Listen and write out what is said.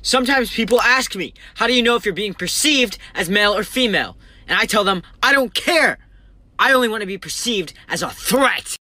Sometimes people ask me, how do you know if you're being perceived as male or female? And I tell them, I don't care. I only want to be perceived as a threat.